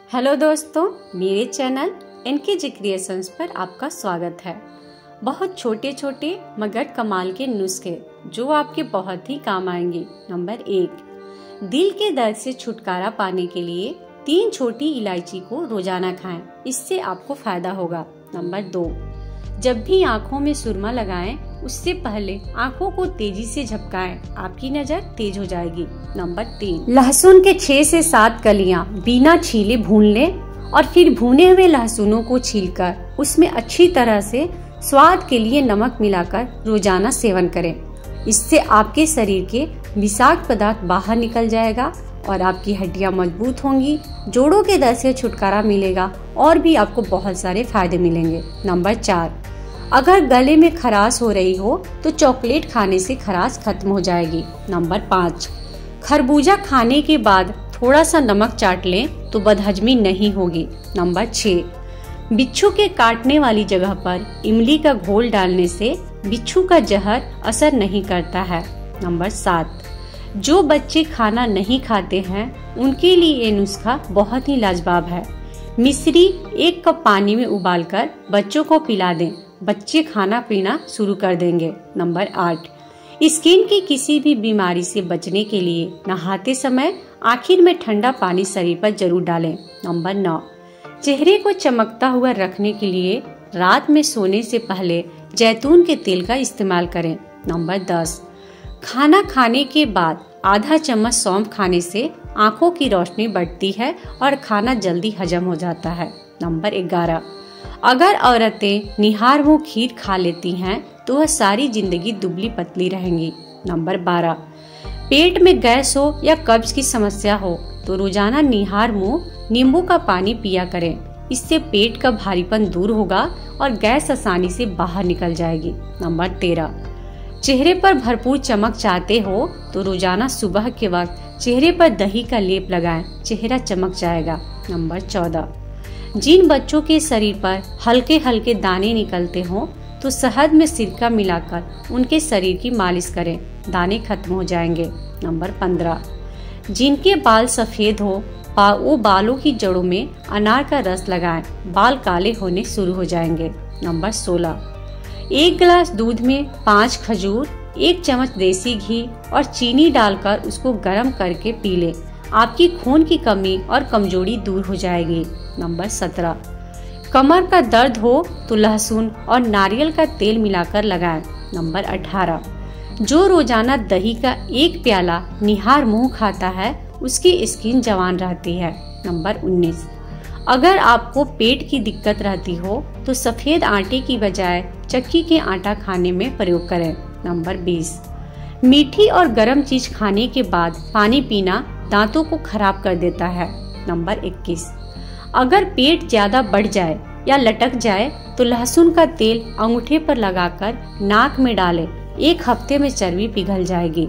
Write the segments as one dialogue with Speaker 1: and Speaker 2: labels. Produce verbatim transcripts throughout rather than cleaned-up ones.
Speaker 1: Hello दोस्तों, मेरे channel N K जी creations पर आपका स्वागत है। बहुत छोटे छोटे मगर कमाल के नुस्खे जो आपके बहुत ही काम आएंगे। नंबर एक, दिल के दर्द से छुटकारा पाने के लिए तीन छोटी इलायची को रोजाना खाएं, इससे आपको फायदा होगा। नंबर दो, जब भी आँखों में सुरमा लगाएं उससे पहले आँखों को तेजी से झपकाएं, आपकी नजर तेज हो जाएगी। नंबर तीन, लहसुन के छह से सात कलियां बिना छीले भून लें और फिर भुने हुए लहसुनों को छीलकर उसमें अच्छी तरह से स्वाद के लिए नमक मिलाकर रोजाना सेवन करें। इससे आपके शरीर के विषाक्त पदार्थ बाहर निकल जाएगा और आपकी हड्डियां मजबूत होंगी, जोड़ों के दर्द से छुटकारा मिलेगा और भी आपको बहुत सारे फायदे मिलेंगे। नंबर चार, अगर गले में खराश हो रही हो तो चॉकलेट खाने से खराश खत्म हो जाएगी। नंबर पाँच, खरबूजा खाने के बाद थोड़ा सा नमक चाट लें तो बदहजमी नहीं होगी। नंबर छः, बिच्छू के काटने वाली जगह पर इमली का घोल डालने से बिच्छू का जहर असर नहीं करता है। नंबर सात, जो बच्चे खाना नहीं खाते हैं उनके लिए ये नुस्खा बहुत ही लाजवाब है। मिश्री एक कप पानी में उबालकर बच्चों को पिला दें, बच्चे खाना पीना शुरू कर देंगे। नंबर आठ, स्किन की किसी भी बीमारी से बचने के लिए नहाते समय आखिर में ठंडा पानी शरीर पर जरूर डालें। नंबर नौ, चेहरे को चमकता हुआ रखने के लिए रात में सोने से पहले जैतून के तेल का इस्तेमाल करें। नंबर दस, खाना खाने के बाद आधा चम्मच सौंफ खाने से आंखों की रोशनी बढ़ती है और खाना जल्दी हजम हो जाता है। नंबर ग्यारह, अगर औरतें निहार मुँह खीर खा लेती हैं तो वह सारी जिंदगी दुबली पतली रहेंगी। नंबर बारह, पेट में गैस हो या कब्ज की समस्या हो तो रोजाना निहार मुँह नींबू का पानी पिया करें, इससे पेट का भारीपन दूर होगा और गैस आसानी से बाहर निकल जाएगी। नंबर तेरह, चेहरे पर भरपूर चमक चाहते हो तो रोजाना सुबह के वक्त चेहरे पर दही का लेप लगाएं, चेहरा चमक जाएगा। नंबर चौदह, जिन बच्चों के शरीर पर हल्के हल्के दाने निकलते हो तो शहद में सिरका मिलाकर उनके शरीर की मालिश करें, दाने खत्म हो जाएंगे। नंबर पंद्रह, जिनके बाल सफेद हो बा, वो बालों की जड़ों में अनार का रस लगाएं, बाल काले होने शुरू हो जाएंगे। नंबर सोलह, एक गिलास दूध में पाँच खजूर, एक चम्मच देसी घी और चीनी डालकर उसको गर्म करके पी लें, आपकी खून की कमी और कमजोरी दूर हो जाएगी। नंबर सत्रह, कमर का दर्द हो तो लहसुन और नारियल का तेल मिलाकर लगाएं। नंबर अठारह, जो रोजाना दही का एक प्याला निहार मुंह खाता है उसकी स्किन जवान रहती है। नंबर उन्नीस, अगर आपको पेट की दिक्कत रहती हो तो सफेद आटे की बजाय चक्की के आटा खाने में प्रयोग करें। नंबर बीस, मीठी और गर्म चीज खाने के बाद पानी पीना दांतों को खराब कर देता है। नंबर इक्कीस, अगर पेट ज्यादा बढ़ जाए या लटक जाए तो लहसुन का तेल अंगूठे पर लगाकर नाक में डालें, एक हफ्ते में चर्बी पिघल जाएगी।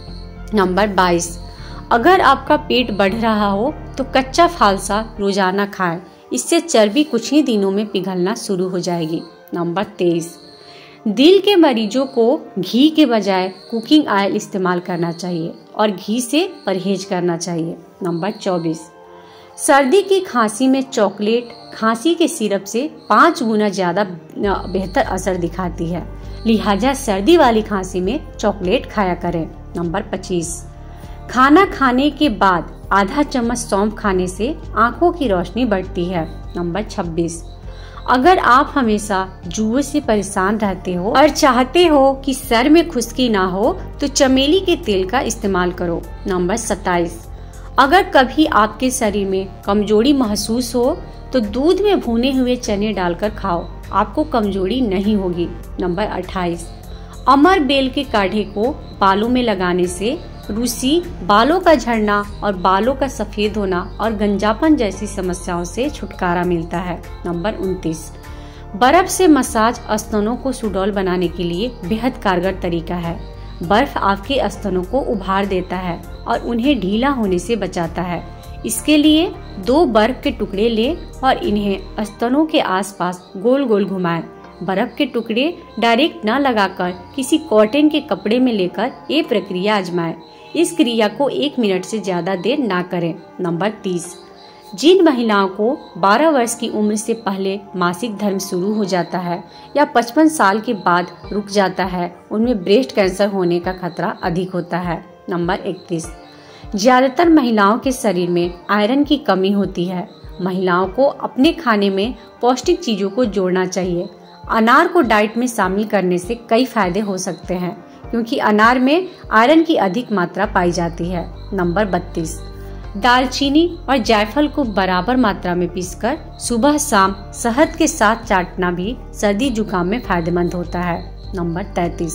Speaker 1: नंबर बाईस, अगर आपका पेट बढ़ रहा हो तो कच्चा फालसा रोजाना खाएं, इससे चर्बी कुछ ही दिनों में पिघलना शुरू हो जाएगी। नंबर तेईस, दिल के मरीजों को घी के बजाय कुकिंग ऑयल इस्तेमाल करना चाहिए और घी से परहेज करना चाहिए। नंबर चौबीस, सर्दी की खांसी में चॉकलेट खांसी के सिरप से पाँच गुना ज्यादा बेहतर असर दिखाती है, लिहाजा सर्दी वाली खांसी में चॉकलेट खाया करें। नंबर पच्चीस, खाना खाने के बाद आधा चम्मच सौंफ खाने से आंखों की रोशनी बढ़ती है। नंबर छब्बीस, अगर आप हमेशा जुए से परेशान रहते हो और चाहते हो कि सर में खुश्की ना हो तो चमेली के तेल का इस्तेमाल करो। नंबर सत्ताईस, अगर कभी आपके शरीर में कमजोरी महसूस हो तो दूध में भुने हुए चने डालकर खाओ, आपको कमजोरी नहीं होगी। नंबर अट्ठाईस, अमर बेल के काढ़े को बालों में लगाने से रूसी, बालों का झड़ना और बालों का सफेद होना और गंजापन जैसी समस्याओं से छुटकारा मिलता है। नंबर उनतीस, बर्फ से मसाज स्तनों को सुडौल बनाने के लिए बेहद कारगर तरीका है। बर्फ आपके स्तनों को उभार देता है और उन्हें ढीला होने से बचाता है। इसके लिए दो बर्फ के टुकड़े लें और इन्हें स्तनों के आसपास गोल गोल घुमाएं। बर्फ के टुकड़े डायरेक्ट न लगाकर किसी कॉटन के कपड़े में लेकर ये प्रक्रिया आजमाएं। इस क्रिया को एक मिनट से ज्यादा देर ना करें। नंबर तीस, जिन महिलाओं को बारह वर्ष की उम्र से पहले मासिक धर्म शुरू हो जाता है या पचपन साल के बाद रुक जाता है, उनमें ब्रेस्ट कैंसर होने का खतरा अधिक होता है। नंबर इकतीस, ज्यादातर महिलाओं के शरीर में आयरन की कमी होती है। महिलाओं को अपने खाने में पौष्टिक चीजों को जोड़ना चाहिए। अनार को डाइट में शामिल करने से कई फायदे हो सकते हैं, क्योंकि अनार में आयरन की अधिक मात्रा पाई जाती है। नंबर बत्तीस, दालचीनी और जायफल को बराबर मात्रा में पीसकर सुबह शाम शहद के साथ चाटना भी सर्दी जुकाम में फायदेमंद होता है। नंबर तैंतीस,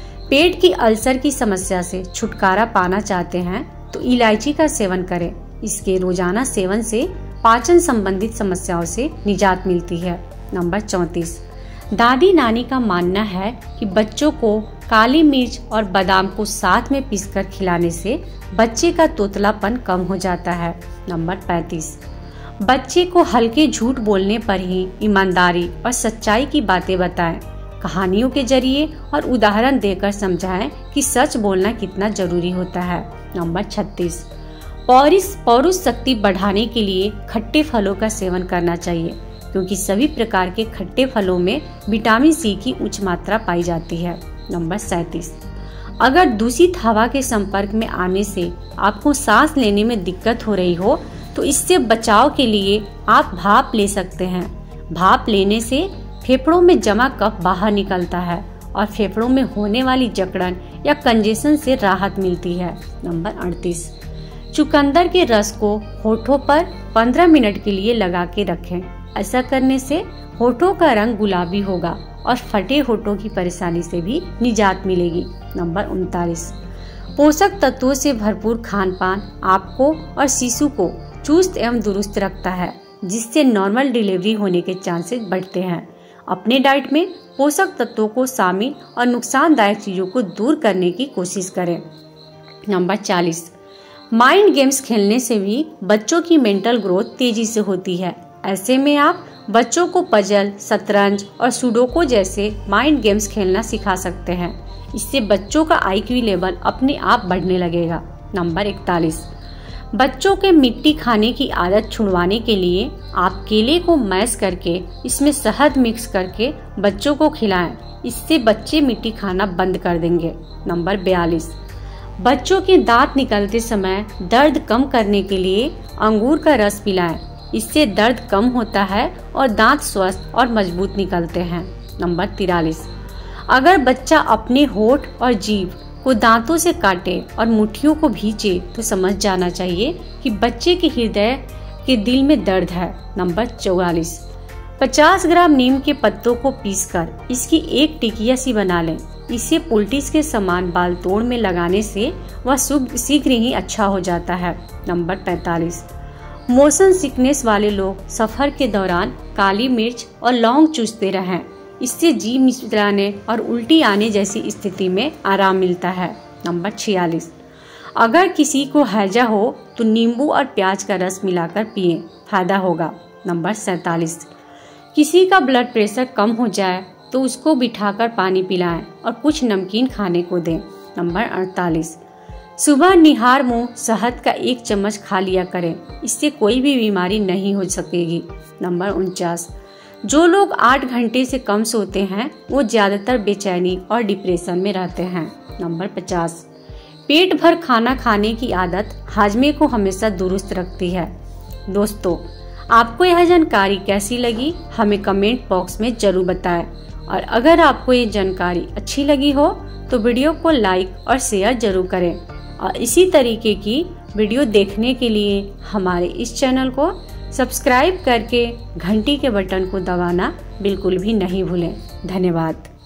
Speaker 1: पेट की अल्सर की समस्या से छुटकारा पाना चाहते हैं तो इलायची का सेवन करें। इसके रोजाना सेवन से पाचन संबंधित समस्याओं से निजात मिलती है। नंबर चौंतीस, दादी नानी का मानना है कि बच्चों को काली मिर्च और बादाम को साथ में पीसकर खिलाने से बच्चे का तोतलापन कम हो जाता है। नंबर पैंतीस, बच्चे को हल्के झूठ बोलने पर ही ईमानदारी और सच्चाई की बातें बताएं। कहानियों के जरिए और उदाहरण देकर समझाएं कि सच बोलना कितना जरूरी होता है। नंबर छत्तीस, पौरुष पौरुष शक्ति बढ़ाने के लिए खट्टे फलों का सेवन करना चाहिए, क्योंकि सभी प्रकार के खट्टे फलों में विटामिन सी की उच्च मात्रा पाई जाती है। नंबर सैंतीस, अगर दूषित हवा के संपर्क में आने से आपको सांस लेने में दिक्कत हो रही हो तो इससे बचाव के लिए आप भाप ले सकते हैं। भाप लेने से फेफड़ों में जमा कफ बाहर निकलता है और फेफड़ों में होने वाली जकड़न या कंजेशन से राहत मिलती है। नंबर अड़तीस, चुकंदर के रस को होठों पर पंद्रह मिनट के लिए लगा के रखें। ऐसा करने से होठों का रंग गुलाबी होगा और फटे होठों की परेशानी से भी निजात मिलेगी। नंबर उनतालीस, पोषक तत्वों से भरपूर खान पान आपको और शिशु को चुस्त एवं दुरुस्त रखता है, जिससे नॉर्मल डिलीवरी होने के चांसेस बढ़ते हैं। अपने डाइट में पोषक तत्वों को शामिल और नुकसानदायक चीजों को दूर करने की कोशिश करें। नंबर चालीस, माइंड गेम्स खेलने से भी बच्चों की मेंटल ग्रोथ तेजी से होती है। ऐसे में आप बच्चों को पजल, शतरंज और सुडोको जैसे माइंड गेम्स खेलना सिखा सकते हैं। इससे बच्चों का आईक्यू लेवल अपने आप बढ़ने लगेगा। नंबर इकतालीस, बच्चों के मिट्टी खाने की आदत छुड़वाने के लिए आप केले को मैश करके इसमें शहद मिक्स करके बच्चों को खिलाएं। इससे बच्चे मिट्टी खाना बंद कर देंगे। नंबर बयालीस, बच्चों के दांत निकलते समय दर्द कम करने के लिए अंगूर का रस पिलाएं। इससे दर्द कम होता है और दांत स्वस्थ और मजबूत निकलते हैं। नंबर तिरालीस, अगर बच्चा अपने होठ और जीभ को दांतों से काटे और मुट्ठियों को भींचे तो समझ जाना चाहिए कि बच्चे के हृदय के दिल में दर्द है। नंबर चौवालीस, पचास ग्राम नीम के पत्तों को पीसकर इसकी एक टिकिया सी बना लें। इसे पोल्टिस के समान बाल तोड़ में लगाने से वह शीघ्र ही अच्छा हो जाता है। नंबर पैंतालीस, मोशन सिकनेस वाले लोग सफर के दौरान काली मिर्च और लौंग चूसते रहें। इससे जीभ मिचलाने और उल्टी आने जैसी स्थिति में आराम मिलता है। नंबर छियालीस, अगर किसी को हैजा हो तो नींबू और प्याज का रस मिलाकर पिए, फायदा होगा। नंबर सैतालीस, किसी का ब्लड प्रेशर कम हो जाए तो उसको बिठाकर पानी पिलाएं और कुछ नमकीन खाने को दें। नंबर अड़तालीस, सुबह निहार मुंह शहद का एक चम्मच खा लिया करें। इससे कोई भी बीमारी नहीं हो सकेगी। नंबर उनचास, जो लोग आठ घंटे से कम सोते हैं वो ज्यादातर बेचैनी और डिप्रेशन में रहते हैं। नंबर पचास, पेट भर खाना खाने की आदत हाजमे को हमेशा दुरुस्त रखती है। दोस्तों, आपको यह जानकारी कैसी लगी हमें कमेंट बॉक्स में जरूर बताएं, और अगर आपको ये जानकारी अच्छी लगी हो तो वीडियो को लाइक और शेयर जरूर करें, और इसी तरीके की वीडियो देखने के लिए हमारे इस चैनल को सब्सक्राइब करके घंटी के बटन को दबाना बिल्कुल भी नहीं भूलें। धन्यवाद।